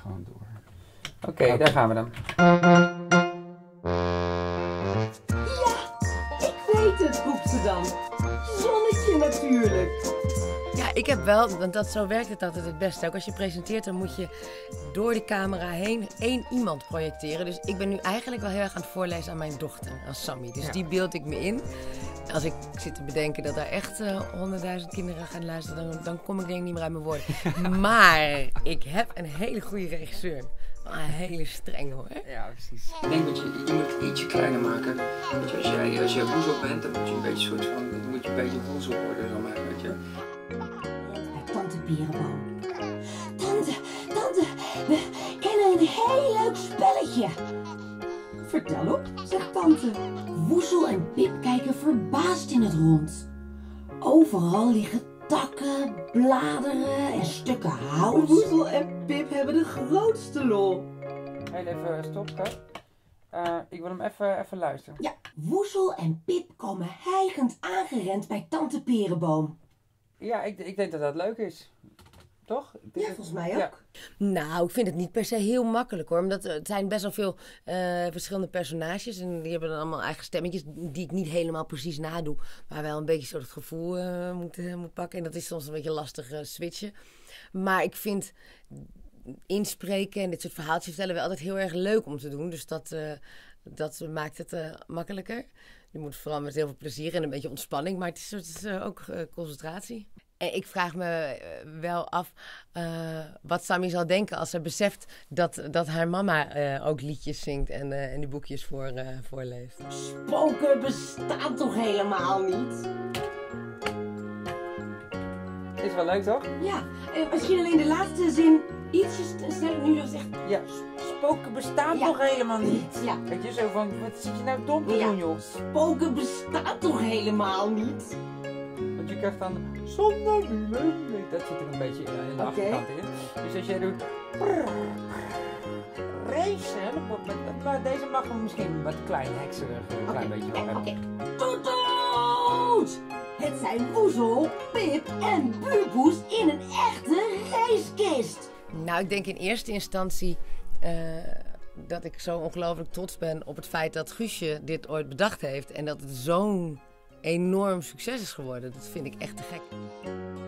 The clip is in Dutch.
gewoon door. Oké, daar gaan we dan. Ik weet het, roept ze dan. Zonnetje natuurlijk. Ja, ik heb wel, want zo werkt het altijd het beste. Ook als je presenteert, dan moet je door de camera heen één iemand projecteren. Dus ik ben nu eigenlijk wel heel erg aan het voorlezen aan mijn dochter, aan Sammy. Dus die beeld ik me in. Als ik zit te bedenken dat daar echt 100.000 kinderen gaan luisteren, dan kom ik denk ik niet meer uit mijn woorden. Maar ik heb een hele goede regisseur. Een hele strenge hoor. Ja, precies. Ik denk dat je moet het ietsje kleiner maken. Weet je, als je woezel bent, dan moet je een beetje soort van, dan moet je een beetje woezel worden, zo maar, weet je. Bij tante Perenboom. Tante, we kennen een heel leuk spelletje. Vertel op, zegt tante. Woezel en Pip kijken verbaasd in het rond. Overal liggen takken, bladeren en stukken hout. Woezel en Pip hebben de grootste lol. Heel even stop, ik wil hem even luisteren. Ja, Woezel en Pip komen hijgend aangerend bij tante Perenboom. Ja, ik denk dat dat leuk is. Toch? Ja, volgens mij ook. Ja. Nou, ik vind het niet per se heel makkelijk hoor. Omdat het zijn best wel veel verschillende personages. En die hebben dan allemaal eigen stemmetjes die ik niet helemaal precies nadoe. Maar wel een beetje zo het gevoel moet pakken. En dat is soms een beetje lastig switchen. Maar ik vind inspreken en dit soort verhaaltjes vertellen wel altijd heel erg leuk om te doen. Dus dat maakt het makkelijker. Je moet vooral met heel veel plezier en een beetje ontspanning. Maar het is ook concentratie. En ik vraag me wel af wat Sammy zal denken als ze beseft dat haar mama ook liedjes zingt en die boekjes voorleest. Spoken bestaan toch helemaal niet? Is wel leuk, toch? Ja, misschien alleen de laatste zin ietsjes sneller nu dan zegt. Ja, spoken bestaan toch helemaal niet? Ja. Weet je, zo van, wat zit je nou dom te doen, joh? Spoken bestaan toch helemaal niet? Want je krijgt dan zonnebulen. Nee, dat zit er een beetje in de achterkant in. Dus als jij doet racen, maar deze mag hem misschien wat klein hekserig, een klein beetje wel hebben. Oké. Toet toet! Het zijn Woezel, Pip en Buurpoes in een echte racekist. Nou, ik denk in eerste instantie dat ik zo ongelooflijk trots ben op het feit dat Guusje dit ooit bedacht heeft. En dat het zo'n enorm succes is geworden. Dat vind ik echt te gek.